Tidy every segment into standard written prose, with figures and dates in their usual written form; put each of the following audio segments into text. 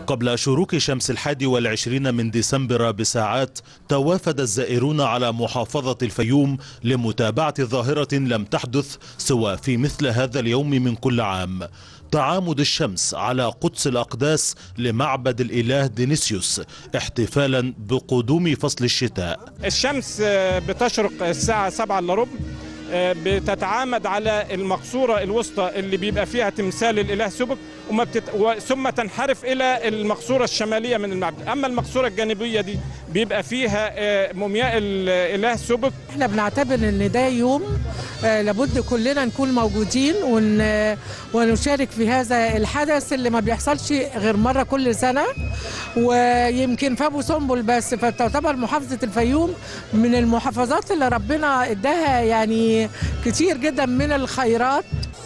قبل شروق شمس 21 من ديسمبر بساعات توافد الزائرون على محافظة الفيوم لمتابعة ظاهرة لم تحدث سوى في مثل هذا اليوم من كل عام: تعامد الشمس على قدس الأقداس لمعبد الإله دينيسيوس احتفالا بقدوم فصل الشتاء. الشمس بتشرق الساعة 7 إلا ربع، بتتعامد على المقصورة الوسطى اللي بيبقى فيها تمثال الإله سبك، ثم تنحرف إلى المقصورة الشمالية من المعبد. أما المقصورة الجانبية دي بيبقى فيها مومياء الإله سبك. احنا بنعتبر ان ده يوم لابد كلنا نكون موجودين ونشارك في هذا الحدث اللي ما بيحصلش غير مرة كل سنة، ويمكن في ابو سمبل بس. فتعتبر محافظة الفيوم من المحافظات اللي ربنا اداها يعني كتير جدا من الخيرات.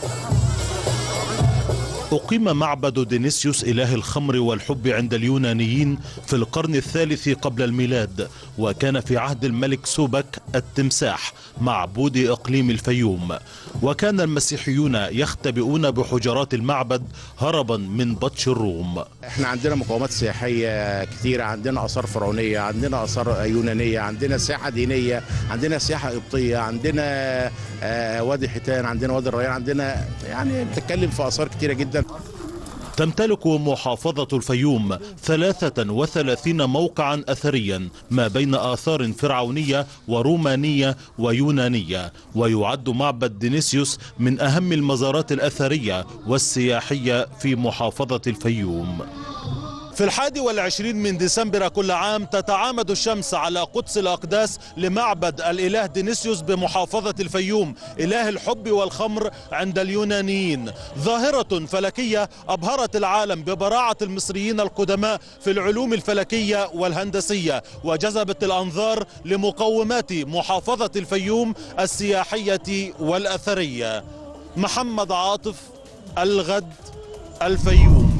أقيم معبد دينيسيوس إله الخمر والحب عند اليونانيين في القرن الثالث قبل الميلاد، وكان في عهد الملك سوبك التمساح معبود إقليم الفيوم. وكان المسيحيون يختبئون بحجرات المعبد هربا من بطش الروم. احنا عندنا مقومات سياحية كثيرة، عندنا آثار فرعونية، عندنا آثار يونانية، عندنا سياحة دينية، عندنا سياحة قبطية، عندنا وادي حيتان، عندنا وادي الريان، عندنا يعني بتتكلم في آثار كثيرة جدا. تمتلك محافظة الفيوم 33 موقعا أثريا ما بين آثار فرعونية ورومانية ويونانية، ويعد معبد دينيسيوس من أهم المزارات الأثرية والسياحية في محافظة الفيوم. في 21 من ديسمبر كل عام تتعامد الشمس على قدس الأقداس لمعبد الإله دينيسيوس بمحافظة الفيوم إله الحب والخمر عند اليونانيين. ظاهرة فلكية أبهرت العالم ببراعة المصريين القدماء في العلوم الفلكية والهندسية، وجذبت الأنظار لمقومات محافظة الفيوم السياحية والأثرية. محمد عاطف، الغد، الفيوم.